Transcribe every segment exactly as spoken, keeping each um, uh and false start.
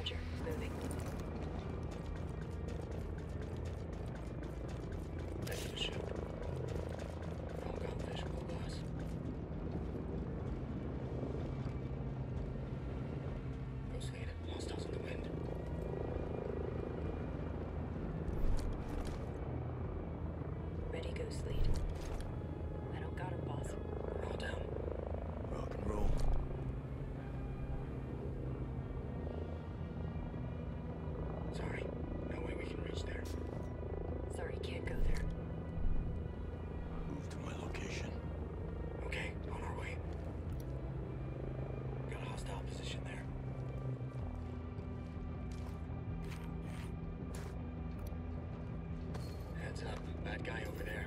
Roger. Moving. Ready to shoot. All got visual glass. Proceed. Hostiles in the wind. Ready, Ghost Lead. I don't got him, boss. Roll down. Rock and roll. Sorry. No way we can reach there. Sorry, can't go there. Move to my location. Okay, on our way. Got a hostile position there. Heads up. Bad guy over there.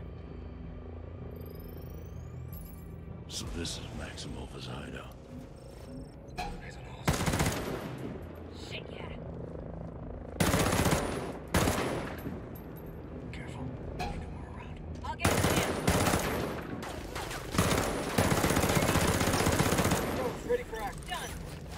So this is Maximova's hideout. Eyes on a hostile. Shit, yeah. Careful. They know we're around. I'll get him. Roads ready for action. Done.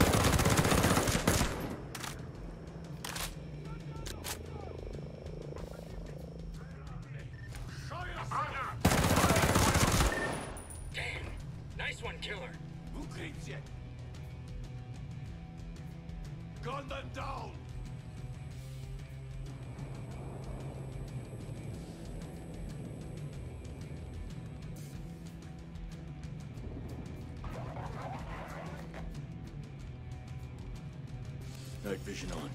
Damn. Nice one, killer. Укрытие! Gun them down! Night vision on.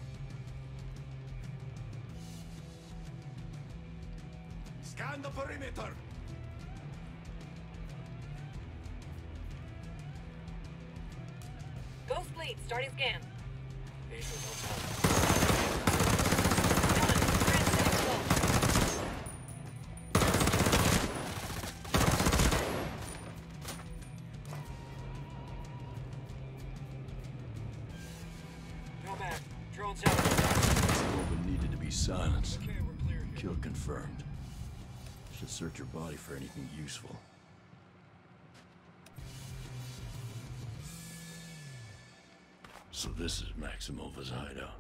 Scan the perimeter! Ghost Lead, starting scan. Visuals outside. Done. Transmitting close. No back. Drones out. Maximova needed to be silenced. Okay, we're clear here. Kill confirmed. Should search her body for anything useful. So this is Maximova's hideout.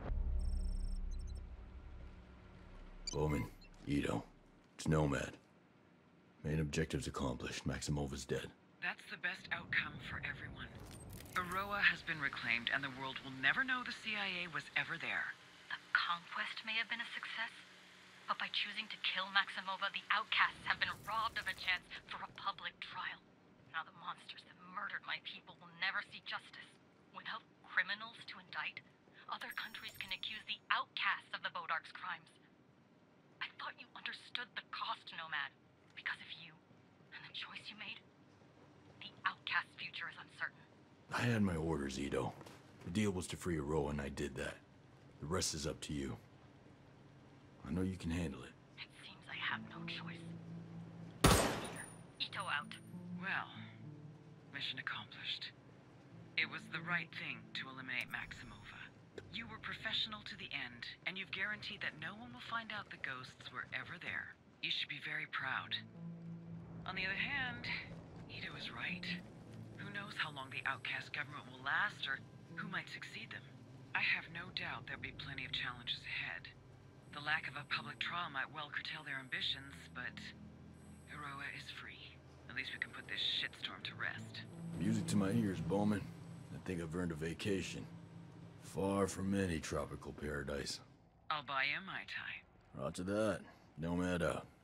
Bowman, Ito, it's Nomad. Main objectives accomplished. Maximova's dead. That's the best outcome for everyone. Auroa has been reclaimed, and the world will never know the C I A was ever there. The conquest may have been a success, but by choosing to kill Maximova, the outcasts have been robbed of a chance for a public trial. Now the monsters that murdered my people will never see justice. Without criminals to indict, other countries can accuse the outcasts of the Bodark's crimes. I thought you understood the cost, Nomad. Because of you, and the choice you made, the outcast's future is uncertain. I had my orders, Ito. The deal was to free Auroa, and I did that. The rest is up to you. I know you can handle it. It seems I have no choice. Here, Ito out. Well, mission accomplished. It was the right thing to eliminate Maximova. You were professional to the end, and you've guaranteed that no one will find out the ghosts were ever there. You should be very proud. On the other hand, Ito is right. Who knows how long the outcast government will last, or who might succeed them? I have no doubt there'll be plenty of challenges ahead. The lack of a public trial might well curtail their ambitions, but Auroa is free. At least we can put this shitstorm to rest. Music to my ears, Bowman. I think I've earned a vacation. Far from any tropical paradise. I'll buy you a Mai Tai. Roger that. Nomad out.